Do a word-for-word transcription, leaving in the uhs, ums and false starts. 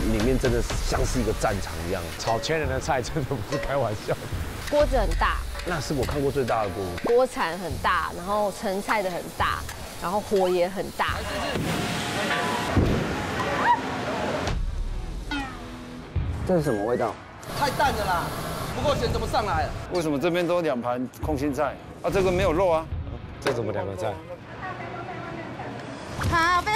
里面真的像是一个战场一样。 炒千人的菜真的不是开玩笑。 锅子很大， 那是我看过最大的锅。 锅铲很大，然后盛菜的很大，然后火也很大。 这是什么味道？ 太淡了啦，不够咸怎么上来？ 为什么这边都两盘空心菜啊？这个没有肉啊？ 这怎么两个菜？ 他